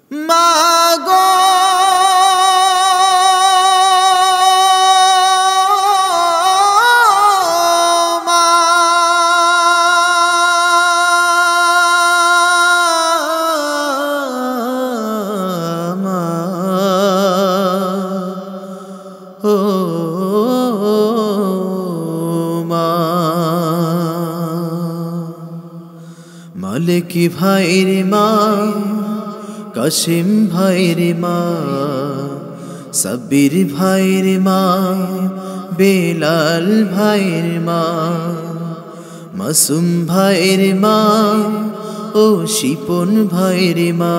মাগো মা ও মা মালিক ভাইয়ের মা কাশিম ভাইয়ের মা সাব্বির ভাইয়ের মা বেলাল ভাইয়ের মা মাসুম ভাইয়ের মা ও শিপন ভাইয়ের মা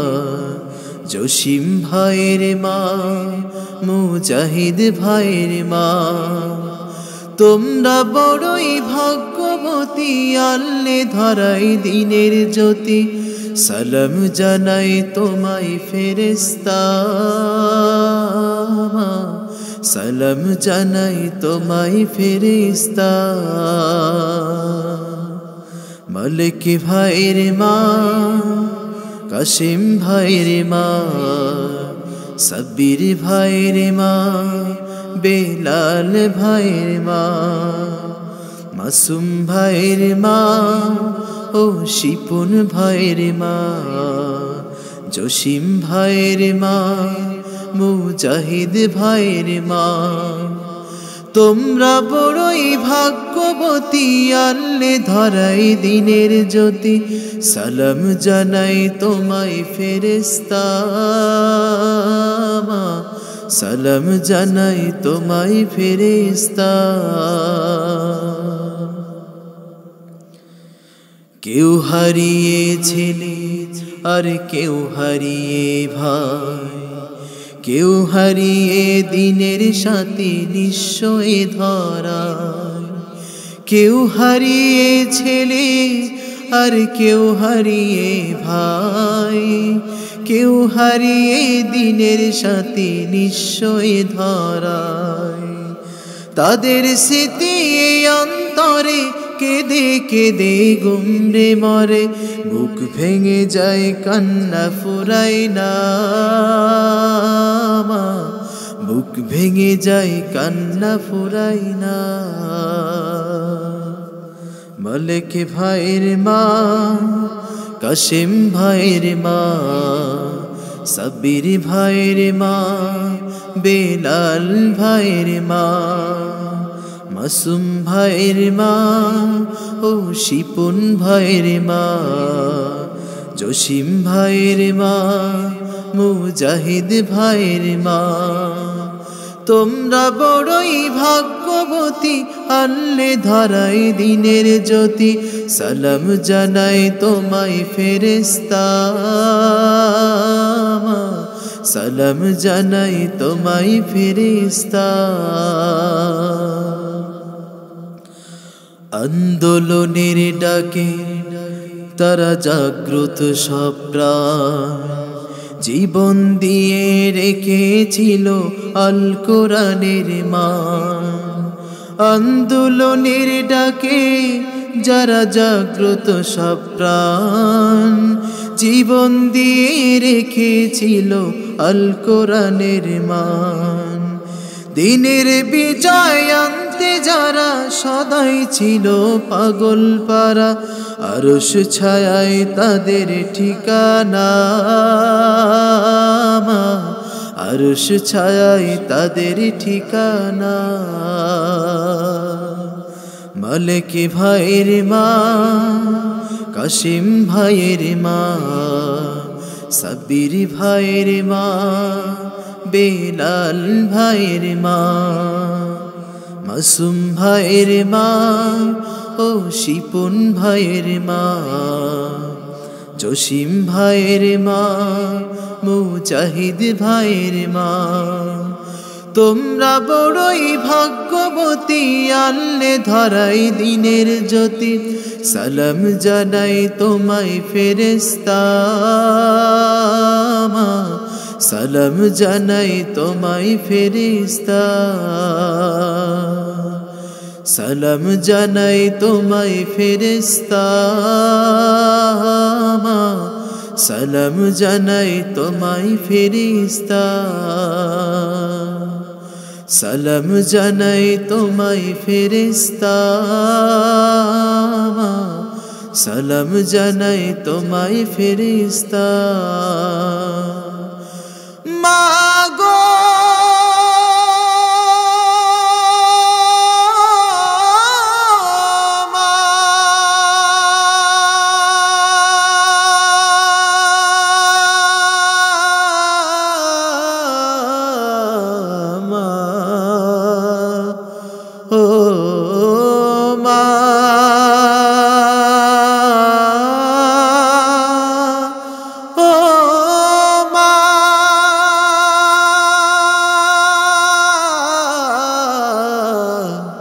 জসিম ভাইয়ের মা মুজাহিদ ভাইয়ের মা তোমরা বড়ই ভাগ্যবতী আল্লে ধরাই দিনের জ্যোতি সালাম জানাই তোমায় ফেরেশতা সালাম জানাই তোমায় ফেরেশতা মালিক ভাইয়ের মা কাশিম ভাইয়ের মা সাব্বির ভাইয়ের মা বেলাল ভাইয়ের মা মাসুম ভাইয়ের মা ও শিপন ভাইয়ের মা জসিম ভাইয়ের মা মুজাহিদ ভাইয়ের মা তোমরা বড়ই ভাগ্যবতী আল্লে ধরাই দিনের জ্যোতি সালাম জানাই তোমায় ফেরেশতা সালাম জানাই তোমায় ফেরেশতা কেউ হারিয়ে ছেলে আর কেউ হারিয়ে ভাই কেউ হারিয়ে দিনের সাথে নিশ্চয় ধরা কেউ হারিয়ে ছেলে আর কেউ হারিয়ে ভাই কেউ হারিয়ে দিনের সাথে নিশ্চয় ধরায় তাদের স্মৃতি অন্তরে কেঁদে কেঁদে গুমরে মরে বুক ভেঙে যায় কান্না ফুরাই না বুক ভেঙে যায় কান্না ফুরাই না মালিক ভাইয়ের মা কাশিম ভাইয়ের মা সাব্বির ভাইয়ের মা বেলাল ভাইয়ের মা মাসুম ভাইয়ের মা ও শিপন ভাইয়ের মা জসিম ভাইয়ের মা মুজাহিদ ভাইয়ের মা তোমরা বড়ই ভাগ্যবতী আল্লে ধরাই দিনের জ্যোতি সালাম জানাই তোমায় ফেরেশতা সালাম জানাই তোমায় ফেরেশতা আন্দোলনের ডাকে তারা জাগ্রত সব প্রাণ জীবন দিয়ে রেখেছিল আল কোরআনের মান আন্দোলনের ডাকে যারা জাগ্রত সব প্রাণ জীবন দিয়ে রেখেছিল আল কোরআনের মান দিনের বিজয় আনতে যারা সদাই ছিল পাগল পারা আরশ ছায়ায় তাদের ঠিকানা আরশ ছায়ায় তাদের ঠিকানা মালিক ভাইয়ের মা কাশিম ভাইয়ের মা সাব্বির ভাইয়ের মা বেলাল ভাইয়ের মা মাসুম ভাইয়ের মা ও শিপন ভাইয়ের মা জসিম ভাইয়ের মা মুজাহিদ ভাইয়ের মা তোমরা বড়ই ভাগ্যবতী আল্লে ধরাই দিনের জ্যোতি সালাম জানাই তোমায় ফেরেশতা সালাম জানাই তোমায় ফেরেশতা সালাম জানাই তোমায় ফেরেশতা সালাম জানাই তোমায় ফেরেশতা সালাম জানাই তোমায় ফেরেশতা সালাম জানাই তোমায় ফেরেশতা মাগো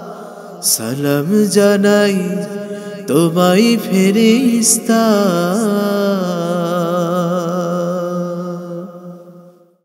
সালাম জানাই তোমায় ফেরেশতা